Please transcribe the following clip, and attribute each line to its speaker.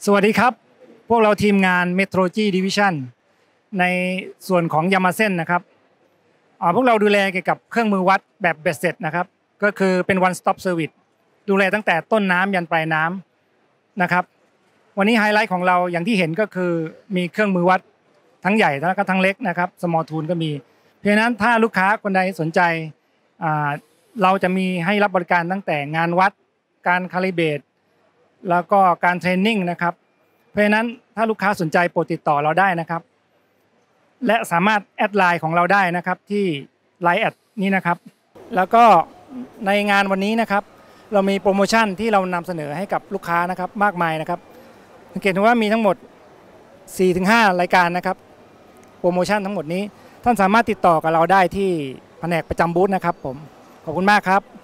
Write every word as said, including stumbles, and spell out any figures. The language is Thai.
Speaker 1: สวัสดีครับพวกเราทีมงาน Metrology Division ในส่วนของยามาเซ่นนะครับพวกเราดูแลเกี่ยวกับเครื่องมือวัดแบบเบ็ดเสร็จนะครับก็คือเป็น one stop service ดูแลตั้งแต่ต้นน้ำยันปลายน้ำนะครับวันนี้ไฮไลท์ของเราอย่างที่เห็นก็คือมีเครื่องมือวัดทั้งใหญ่แล้วก็ทั้งเล็กนะครับ small tool ก็มีเพราะฉะนั้นถ้าลูกค้าคนใดสนใจเราจะมีให้รับบริการตั้งแต่งานวัดการคาลิเบรตแล้วก็การเทรนนิ่งนะครับเพราะฉะนั้นถ้าลูกค้าสนใจโปรดติดต่อเราได้นะครับและสามารถแอดไลน์ของเราได้นะครับที่ ไลน์ แอดนี้นะครับแล้วก็ในงานวันนี้นะครับเรามีโปรโมชั่นที่เรานำเสนอให้กับลูกค้านะครับมากมายนะครับสังเกตว่ามีทั้งหมด สี่ถึงห้า รายการนะครับโปรโมชั่นทั้งหมดนี้ท่านสามารถติดต่อกับเราได้ที่แผนกประจำบูธนะครับผมขอบคุณมากครับ